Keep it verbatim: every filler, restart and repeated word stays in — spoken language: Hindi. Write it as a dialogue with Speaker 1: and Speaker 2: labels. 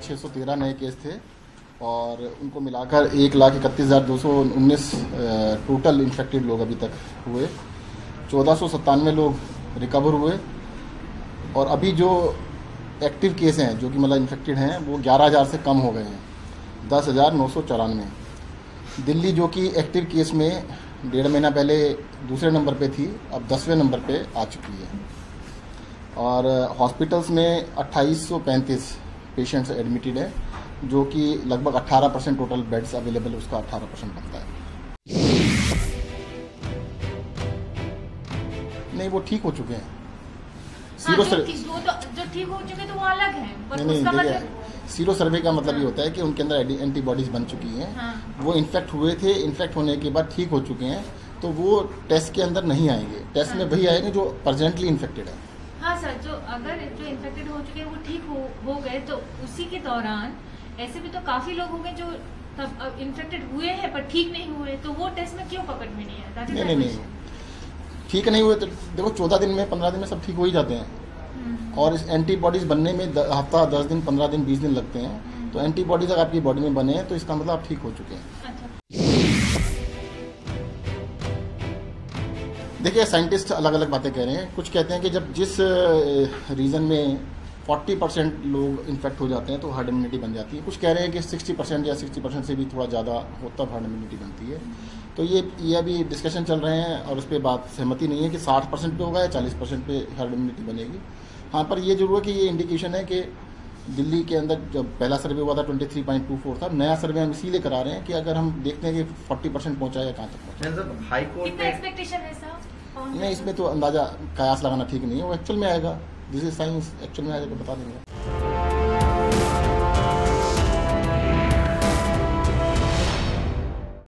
Speaker 1: छः सौ तेरह नए केस थे और उनको मिलाकर एक लाख इकतीस हज़ार दो सौ उन्नीस टोटल इन्फेक्टेड लोग अभी तक हुए। चौदह सौ सत्तानवे लोग रिकवर हुए और अभी जो एक्टिव केस हैं जो कि मतलब इन्फेक्टेड हैं वो ग्यारह हज़ार से कम हो गए हैं, दस हज़ार नौ सौ चौरानवे। दिल्ली जो कि एक्टिव केस में डेढ़ महीना पहले दूसरे नंबर पे थी, अब दसवें नंबर पे आ चुकी है। और हॉस्पिटल्स में अट्ठाईस सौ पैंतीस पेशेंट्स एडमिटेड है, जो कि लगभग अठारह परसेंट टोटल बेड्स अवेलेबल उसका अठारह परसेंट बनता है। नहीं, वो ठीक हो चुके हैं। सीरो
Speaker 2: हाँ,
Speaker 1: सर्वे
Speaker 2: जो, तो, जो ठीक हो चुके तो वो अलग है, पर
Speaker 1: नहीं
Speaker 2: उसका
Speaker 1: नहीं
Speaker 2: मतलब
Speaker 1: सीरो सर्वे का मतलब ये होता है कि उनके अंदर एंटीबॉडीज बन चुकी हैं।
Speaker 2: हाँ। वो
Speaker 1: वो इन्फेक्ट हुए थे, इन्फेक्ट होने के बाद ठीक हो चुके हैं, तो वो टेस्ट के अंदर नहीं आएंगे। टेस्ट
Speaker 2: हाँ।
Speaker 1: में वही आएंगे जो प्रेजेंटली इन्फेक्टेड है।
Speaker 2: हाँ सर, जो अगर जो इन्फेक्टेड हो चुके हैं वो ठीक हो हो गए तो उसी के दौरान ऐसे भी तो काफी लोग होंगे जो तब इन्फेक्टेड हुए हैं पर ठीक नहीं हुए, तो वो टेस्ट में क्यों पकड़ में नहीं है?
Speaker 1: नहीं नहीं नहीं ठीक नहीं हुए तो देखो चौदह दिन में पंद्रह दिन में सब ठीक हो ही जाते हैं। और इस एंटीबॉडीज बनने में हफ्ता दस दिन पंद्रह दिन बीस दिन लगते हैं। तो एंटीबॉडीज अगर आपकी बॉडी में बने हैं तो इसका मतलब आप ठीक हो चुके हैं।
Speaker 2: अच्छा।
Speaker 1: देखिए, साइंटिस्ट अलग अलग बातें कह रहे हैं। कुछ कहते हैं कि जब जिस रीजन में चालीस परसेंट लोग इन्फेक्ट हो जाते हैं तो हर्ड इम्यूनिटी बन जाती है। कुछ कह रहे हैं कि साठ परसेंट या साठ परसेंट से भी थोड़ा ज़्यादा हो तब हर्ड इम्यूनिटी बनती है। तो ये ये अभी डिस्कशन चल रहे हैं और उस पर बात सहमति नहीं है कि साठ परसेंट पे होगा या चालीस परसेंट पे हर्ड इम्यूनिटी बनेगी। हाँ, पर ये जरूर है कि ये इंडिकेशन है कि दिल्ली के अंदर जब पहला सर्वे हुआ था तेईस पॉइंट दो चार था, नया सर्वे हम इसीलिए करा रहे हैं कि अगर हम देखते हैं कि चालीस परसेंट पहुँचा है कहाँ तक पहुँचा।
Speaker 3: हाई कोर्ट
Speaker 2: कितना एक्सपेक्टेशन है सर?
Speaker 1: नहीं, इसमें तो अंदाजा कयास लगाना ठीक नहीं है, वो एक्चुअल में आएगा। दिस इज साइंस, एक्चुअल में आएगा तो बता देंगे।